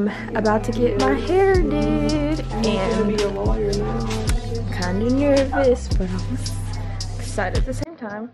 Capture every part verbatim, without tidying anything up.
about to get my hair did, and kind of nervous, but I'm excited at the same time.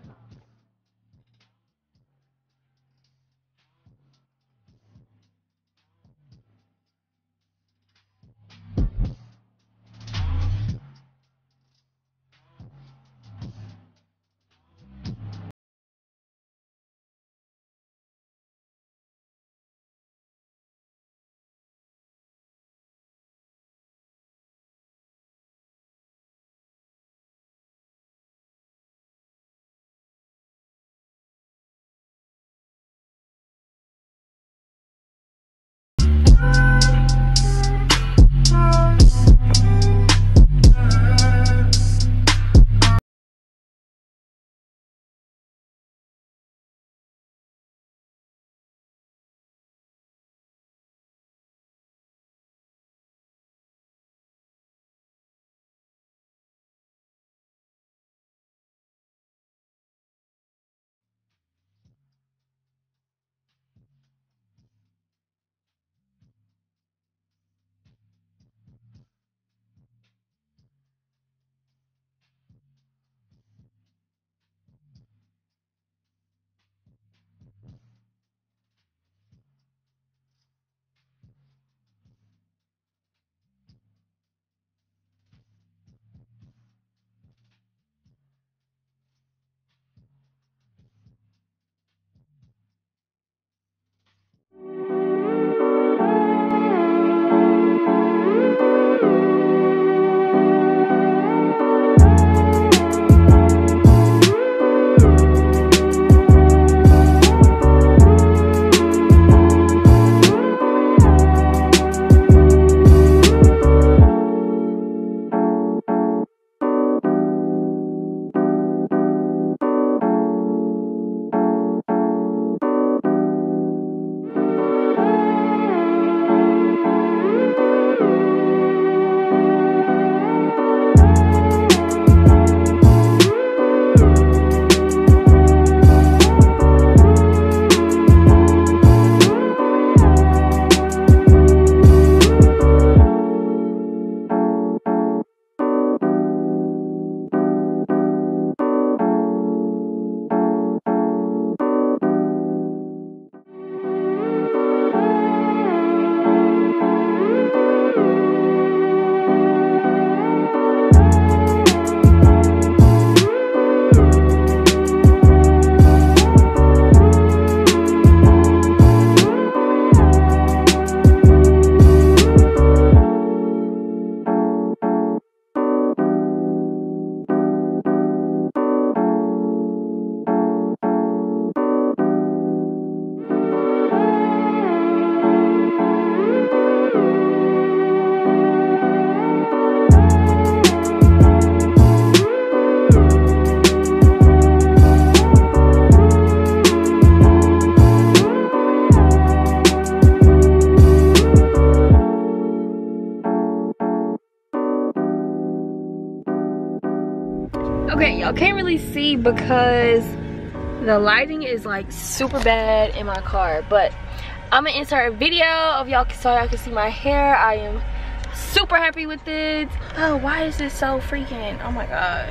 Okay, y'all can't really see because the lighting is like super bad in my car, but I'm gonna insert a video of y'all so y'all can see my hair. I am super happy with it. Oh, why is this so freaking, oh my gosh,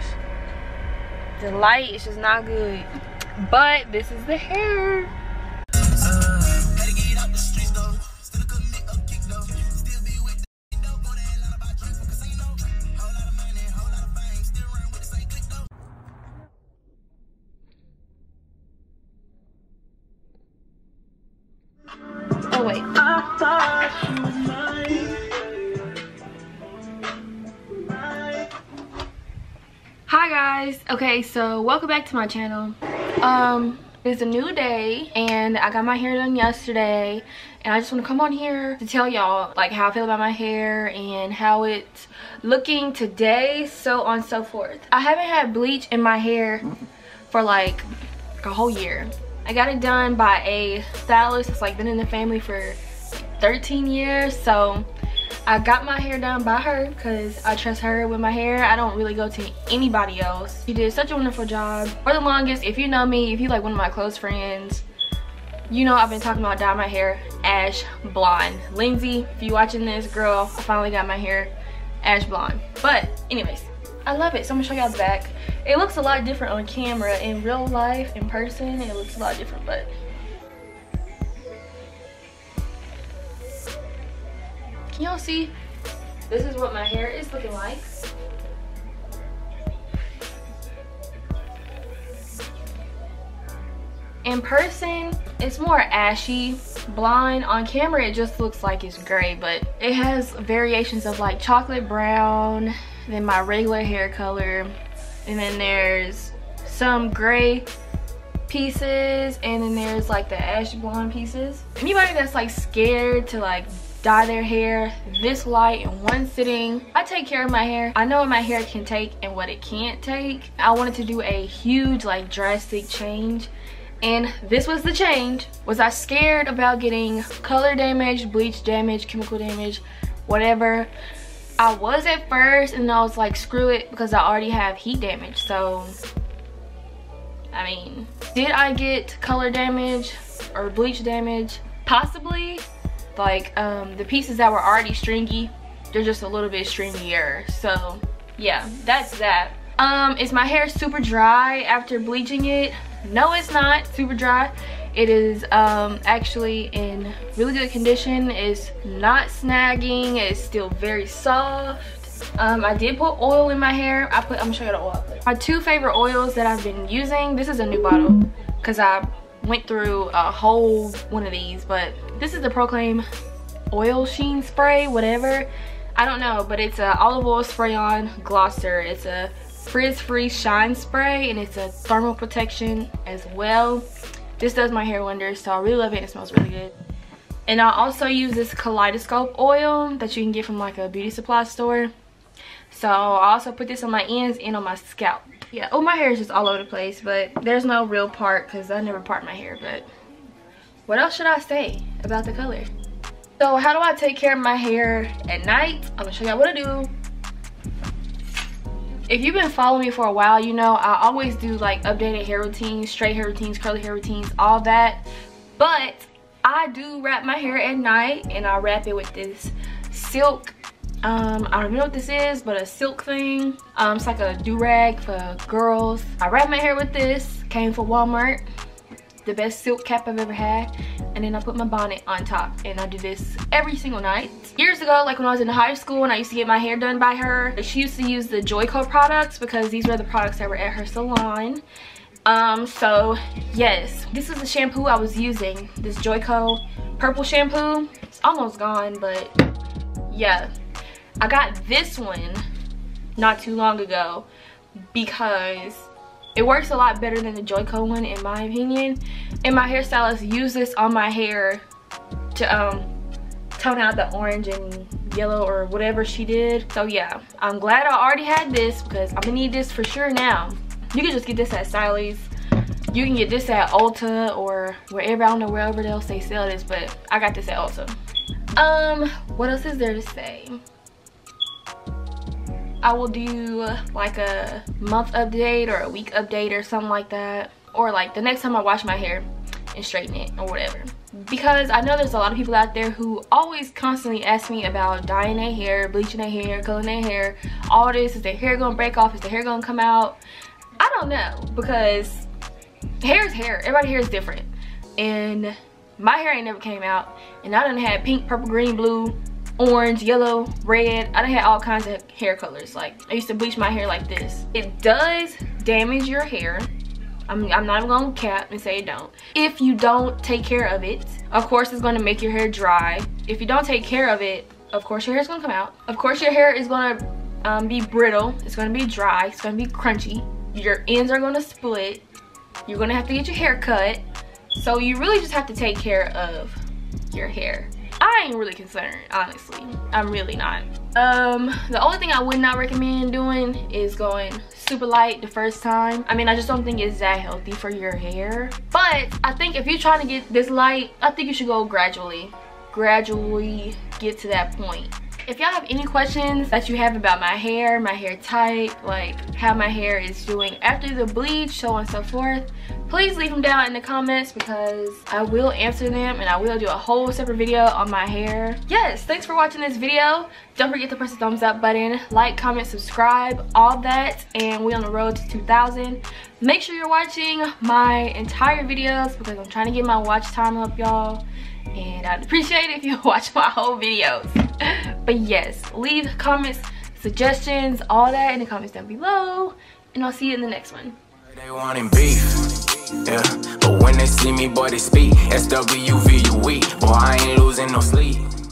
the light is just not good, but this is the hair. Oh wait. Hi guys. Okay, so welcome back to my channel. Um, it's a new day and I got my hair done yesterday, and I just want to come on here to tell y'all like how I feel about my hair and how it's looking today, so on and so forth. I haven't had bleach in my hair for like a whole year. I got it done by a stylist that's like been in the family for thirteen years, so I got my hair done by her because I trust her with my hair. I don't really go to anybody else. She did such a wonderful job. For the longest, if you know me, if you like one of my close friends, You know I've been talking about dyeing my hair ash blonde. Lindsay, if you watching this, girl, I finally got my hair ash blonde. But anyways, I love it. So I'm gonna show y'all the back. It looks a lot different on camera. In real life, in person, it looks a lot different, but can y'all see? This is what my hair is looking like. In person, it's more ashy blonde. On camera, it just looks like it's gray, but it has variations of like chocolate brown, then my regular hair color, and then there's some gray pieces, and then there's like the ash blonde pieces. Anybody that's like scared to like dye their hair this light in one sitting, I take care of my hair. I know what my hair can take and what it can't take. I wanted to do a huge like drastic change, and this was the change. Was I scared about getting color damage, bleach damage, chemical damage, whatever? I was at first, and I was like, screw it, because I already have heat damage. So I mean, did I get color damage or bleach damage? Possibly. Like um the pieces that were already stringy, they're just a little bit stringier. So yeah, that's that. Um is my hair super dry after bleaching it? No, it's not super dry. It is um actually in really good condition. It's not snagging. It's still very soft. um I did put oil in my hair. I put I'm gonna show you the oil. My two favorite oils that I've been using, this is a new bottle because I went through a whole one of these, but this is the Proclaim oil sheen spray, whatever, I don't know, but it's a olive oil spray on glosser. It's a frizz free shine spray, and it's a thermal protection as well. This does my hair wonders, so I really love it. It smells really good. And I also use this kaleidoscope oil that you can get from like a beauty supply store. So I also put this on my ends and on my scalp. Yeah, oh, my hair is just all over the place, but there's no real part because I never part my hair. But what else should I say about the color? So how do I take care of my hair at night? I'm gonna show y'all what I do. If you've been following me for a while, you know I always do like updated hair routines, straight hair routines, curly hair routines, all that. But I do wrap my hair at night, and I wrap it with this silk, um I don't even know what this is, but a silk thing. Um it's like a do-rag for girls. I wrap my hair with this. Came from Walmart. The best silk cap I've ever had. And then I put my bonnet on top, and I do this every single night. Years ago, like when I was in high school and I used to get my hair done by her, she used to use the Joico products because these were the products that were at her salon. Um so yes, this is the shampoo I was using, this Joico purple shampoo. It's almost gone, but yeah, I got this one not too long ago because it works a lot better than the Joico one in my opinion. And my hairstylist used this on my hair to um tone out the orange and yellow or whatever she did. So yeah, I'm glad I already had this because I'm gonna need this for sure now. You can just get this at Sally's. You can get this at Ulta or wherever. I don't know wherever else they sell this, but I got this at Ulta. Um, what else is there to say? I will do like a month update or a week update or something like that. Or like the next time I wash my hair and straighten it or whatever. Because I know there's a lot of people out there who always constantly ask me about dyeing their hair, bleaching their hair, coloring their hair. All this, is their hair gonna break off? Is their hair gonna come out? I don't know, because hair is hair. Everybody's hair is different. And my hair ain't never came out. And I done had pink, purple, green, blue, orange, yellow, red. I done had all kinds of hair colors. Like I used to bleach my hair like this. It does damage your hair. I'm, I'm not even gonna cap and say it don't. If you don't take care of it, of course it's gonna make your hair dry. If you don't take care of it, of course your hair is gonna come out. Of course your hair is gonna um, be brittle. It's gonna be dry. It's gonna be crunchy. Your ends are gonna split. You're gonna have to get your hair cut. So you really just have to take care of your hair. I ain't really concerned, honestly. I'm really not. Um, the only thing I would not recommend doing is going super light the first time. I mean, I just don't think it's that healthy for your hair. But I think if you're trying to get this light, I think you should go gradually. Gradually get to that point. If y'all have any questions that you have about my hair, my hair type, like how my hair is doing after the bleach, so on and so forth, please leave them down in the comments because I will answer them and I will do a whole separate video on my hair. Yes, thanks for watching this video. Don't forget to press the thumbs up button, like, comment, subscribe, all that, and we on the road to two thousand. Make sure you're watching my entire videos because I'm trying to get my watch time up, y'all. And I'd appreciate it if you watch my whole videos. But yes, leave comments, suggestions, all that in the comments down below. And I'll see you in the next one. They wanting beef, yeah. But when they see me, boy, they speak. S W V U E, boy, I ain't losing no sleep.